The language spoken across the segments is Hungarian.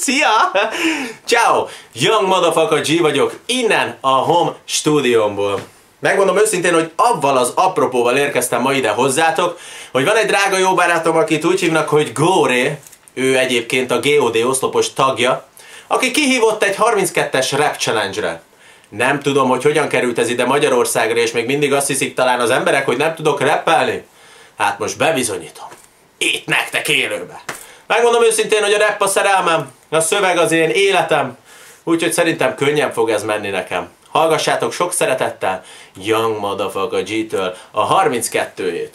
Szia! Ciao! Young Motherfucker G vagyok, innen a home stúdiómból. Megmondom őszintén, hogy avval az apropóval érkeztem ma ide hozzátok, hogy van egy drága jó barátom, akit úgy hívnak, hogy Góre, ő egyébként a GOD oszlopos tagja, aki kihívott egy 32-es rap challenge-re. Nem tudom, hogy hogyan került ez ide Magyarországra, és még mindig azt hiszik talán az emberek, hogy nem tudok rappelni. Hát most bebizonyítom. Itt nektek élőbe. Megmondom őszintén, hogy a rap a szerelmem, a szöveg az én életem, úgyhogy szerintem könnyen fog ez menni nekem. Hallgassátok sok szeretettel Young Motherfucker G-től a 32-ét.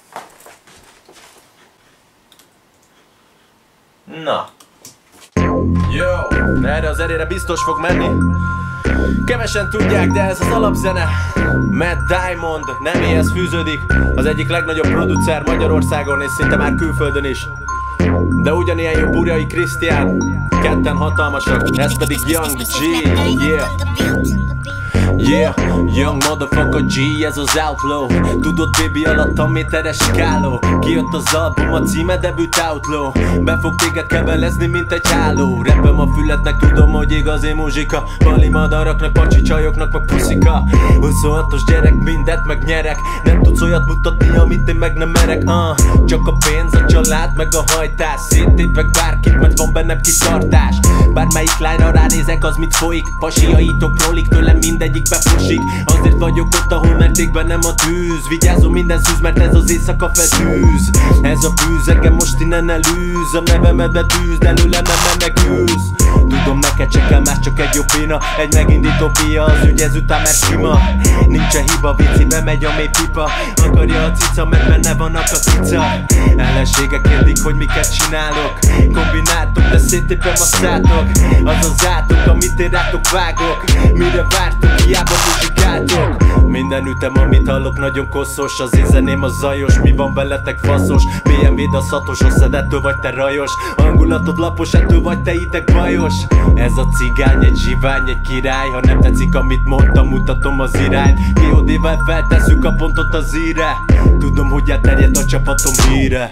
Na. Jó, erre az erére biztos fog menni. Kevesen tudják, de ez az alapzene. Matt Diamond nevéhez fűződik. Az egyik legnagyobb producer Magyarországon és szinte már külföldön is. De ugyanilyen jó Burjai Krisztián. Ketten hatalmasak, ez pedig Young G. Yeah. Yeah, Young Motherfucker G, ez az Outlaw. Tudod baby, alattam méteres skáló. Kijött az album, a címe Debut Outlaw. Be fog téged kebelezni, mint egy háló. Rappem a fületnek, tudom, hogy igazi muzsika. Bali madaraknak, pacsi csajoknak, meg puszika. 26-os gyerek, mindent megnyerek. Nem tudsz olyat mutatni, amit én meg nem merek. Csak a pénz, a család, meg a hajtás. Széttépek bárkit, mert van bennem kitartás. Bármelyik lányra ránézek, az mit folyik. Pasiaitok, prolik, tőlem mindegyik befusik. Azért vagyok ott, ahol mertékben nem a tűz. Vigyázom minden szűz, mert ez az éjszaka feltűz. Ez a bűz, engem most innen elűz. A nevemet betűz, de előlem nem menekülsz. Tudom, neked se kell más, csak egy jobb pina. Egy megindító pia, az ügy ezután mert sima. Nincsen hiba, vicci, bemegy a mély pipa. Akarja a cica, mert benne vannak a cica. Ellenségek kérdik, hogy miket csinálok. Kombináltok, de széttépem a szátok. Az az átok, amit én rátok vágok. Mire vártok, hiába muzsikáltok. Minden ütem, amit hallok, nagyon koszos. Az én zeném a zajos, mi van veletek faszos. BMW-d a szatos, osszed, ettől vagy te rajos. Hangulatod lapos, ettől vagy te ideg bajos. Ez a cigány, egy zsivány, egy király. Ha nem tetszik, amit mondtam, mutatom az irányt. GOD-vel feltesszük a pontot az íre. Tudom, hogy elterjed a csapatom híre.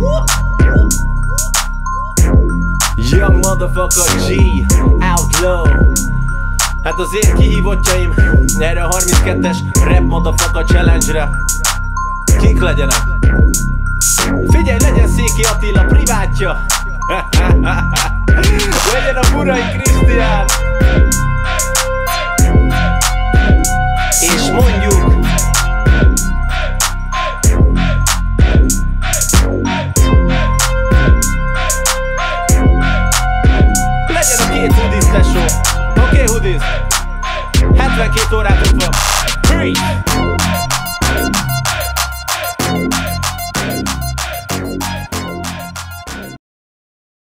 Young Motherfucker G, Outlaw. Hát az én kihívottjaim erre a 32-es Rap Motherfucker Challenge-re kik legyenek? Figyelj, legyen Széki Attila privátja. Legyen a Burjai Krisztián. És mondjuk legyen a két Hoodies tesó. Oké, Hoodies, 72 órát